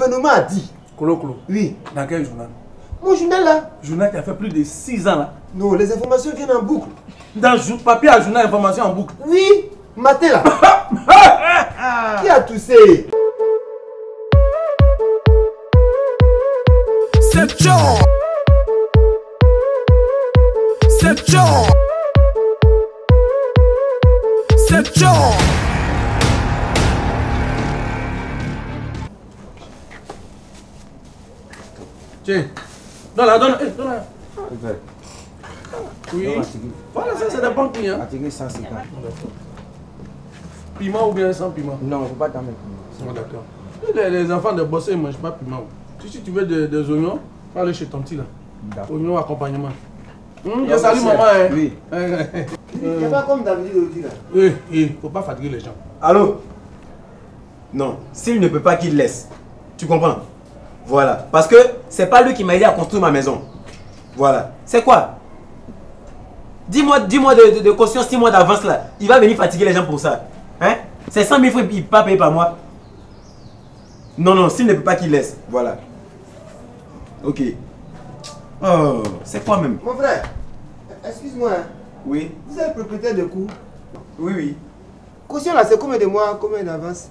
gouvernement a dit. Colo. Oui. Dans quel journal? Mon journal là. Journal qui a fait plus de 6 ans là. Non, les informations viennent en boucle. Dans papier à journal, information en boucle. Oui, matin là. Qui a toussé? C'est John. C'est John. C'est John. Tiens, donne-la. Oui. Voilà, ça c'est des bons clients. Attirer 150. Piment ou bien sans piment? Non, il ne faut pas t'en mettre piment. D'accord. Les enfants de bosser ne mangent pas piment. Si tu veux des oignons, va aller chez ton petit là. Oignons accompagnement. Je salue maman. Hein. Oui. C'est pas comme David le dit là. Oui, il ne faut pas fatiguer les gens. Allô? Non, s'il ne peut pas qu'il laisse. Tu comprends? Voilà. Parce que c'est pas lui qui m'a aidé à construire ma maison. Voilà. C'est quoi? Dis-moi de caution 6 mois d'avance là. Il va venir fatiguer les gens pour ça. Hein? C'est 100 000 francs, il ne peut pas payer par mois. Non, s'il ne peut pas qu'il laisse. Voilà. Ok. Oh, c'est quoi même? Mon frère, excuse-moi. Hein. Oui. Vous êtes propriétaire de coup? Oui. Caution là, c'est combien de mois, combien d'avance?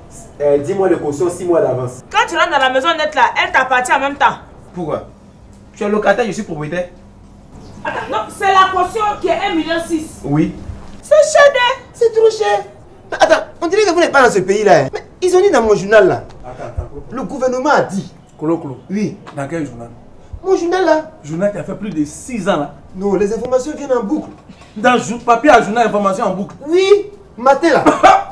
10 mois de caution, 6 mois d'avance. Quand tu rentres dans la maison nette là, elle t'appartient en même temps. Pourquoi? Tu es locataire, je suis propriétaire. Attends, non, c'est la caution qui est 1,6 million. Oui. C'est cher, hein? C'est trop cher. Mais attends, on dirait que vous n'êtes pas dans ce pays là. Hein? Mais ils ont dit dans mon journal là. Attends. Le gouvernement a dit. Colo. Oui. Dans quel journal? Mon journal là. Journal qui a fait plus de 6 ans là. Non, les informations viennent en boucle. Dans papier à journal, information en boucle. Oui, matin là.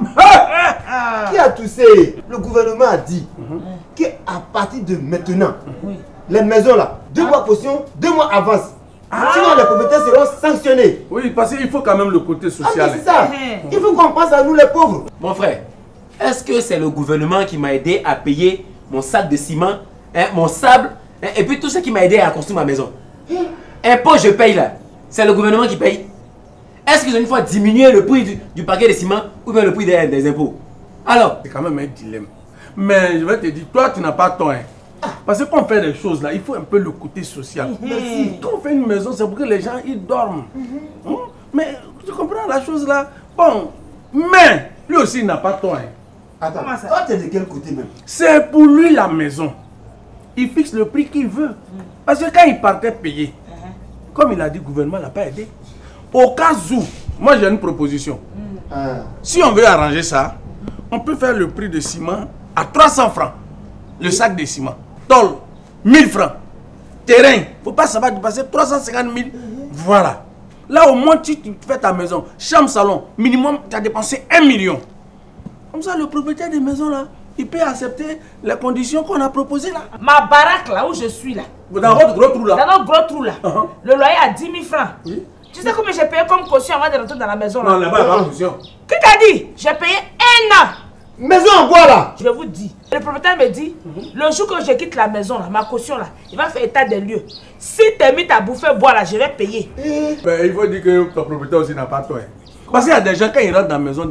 Qui a toussé? Le gouvernement a dit qu'à partir de maintenant, les maisons là, 2 mois caution, 2 mois avance. Sinon les propriétaires seront sanctionnés. Oui, parce qu'il faut quand même le côté social. C'est ça. Il faut qu'on pense à nous les pauvres. Mon frère, est-ce que c'est le gouvernement qui m'a aidé à payer mon sac de ciment, hein, mon sable, hein, et puis tout ce qui m'a aidé à construire ma maison? Impôt, je paye là. C'est le gouvernement qui paye. Est-ce qu'ils ont une fois diminué le prix du paquet de ciment ou bien le prix des impôts? Alors, c'est quand même un dilemme. Mais je vais te dire, toi tu n'as pas tort. Hein. Parce que quand on fait des choses là, il faut un peu le côté social. Quand on fait une maison, c'est pour que les gens ils dorment. Mais tu comprends la chose là? Bon, mais lui aussi il n'a pas tort. Hein. Attends, toi tu es de quel côté même? C'est pour lui la maison. Il fixe le prix qu'il veut. Parce que quand il partait payer, comme il a dit, le gouvernement l'a pas aidé. Au cas où, moi j'ai une proposition. Si on veut arranger ça, on peut faire le prix de ciment à 300 francs. Le sac de ciment. Tôle, 1000 francs. Terrain, il ne faut pas savoir dépasser 350 000. Voilà. Là au moins tu fais ta maison. Chambre, salon, minimum tu as dépensé 1 million. Comme ça le propriétaire des maisons là, il peut accepter les conditions qu'on a proposées là. Ma baraque là où je suis là. Dans votre gros trou là. Dans notre gros trou là. Le loyer à 10 000 francs. Oui. Tu sais combien j'ai payé comme caution avant de rentrer dans la maison là? Non, là-bas, il n'y a pas de caution. Qui t'a dit? J'ai payé 1 an. Maison en bois là. Je vais vous dire. Le propriétaire me dit, le jour que je quitte la maison là, ma caution là, il va faire état des lieux. Si t'es mis à bouffer bois là, je vais payer. Mais il faut dire que ton propriétaire aussi n'a pas tort. Parce qu'il y a des gens, quand ils rentrent dans la maison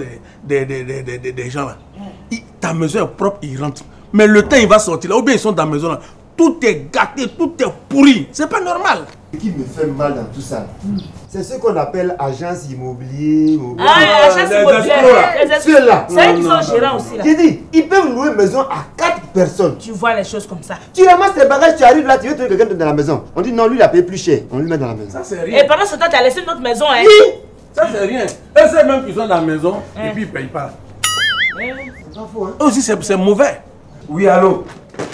des gens là, ta maison est propre, ils rentrent. Mais le temps il va sortir là, ou bien ils sont dans la maison là, tout est gâté, tout est pourri. C'est pas normal. Ce qui me fait mal dans tout ça, c'est ce qu'on appelle agence immobilier. Agence immobilière. Ceux-là. C'est eux qui sont gérants aussi là. J'ai dit, ils peuvent louer une maison à 4 personnes. Tu vois les choses comme ça. Tu ramasses tes bagages, tu arrives là, tu veux trouver quelqu'un dans la maison. On dit non, lui il a payé plus cher. On lui met dans la maison. Ça c'est rien. Et pendant ce temps, tu as laissé notre maison, hein? Oui. Ça c'est rien. Et c'est même qu'ils sont dans la maison et puis ils ne payent pas. C'est pas faux, hein? Eux aussi c'est mauvais. oui, allô?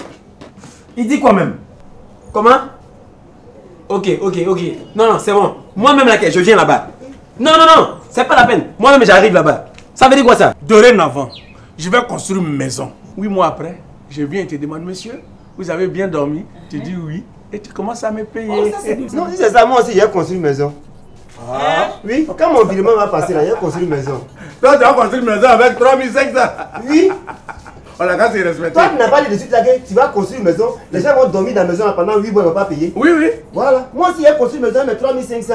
Il dit quoi même? Comment? Ok. Non, c'est bon. Moi-même là, je viens là-bas. Non, c'est pas la peine. Moi-même j'arrive là-bas. Ça veut dire quoi ça? Dorénavant, je vais construire une maison. 8 mois après, je viens et te demande, monsieur, vous avez bien dormi? Tu dis oui. Et tu commences à me payer. Non, si c'est ça, moi aussi j'ai construit une maison. Oui, quand mon virement va passer là, j'ai construit une maison. Toi, tu as construit une maison avec 3500. Oui. On a qu'à se respecter. Toi, tu n'as pas dit de suite là que tu vas construire une maison. Les gens vont dormir dans la maison là pendant 8 mois, ils ne vont pas payer. Oui. Voilà. Moi aussi, j'ai construit une maison, mais 3500.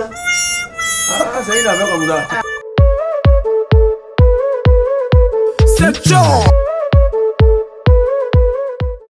C'est une affaire comme ça. C'est John.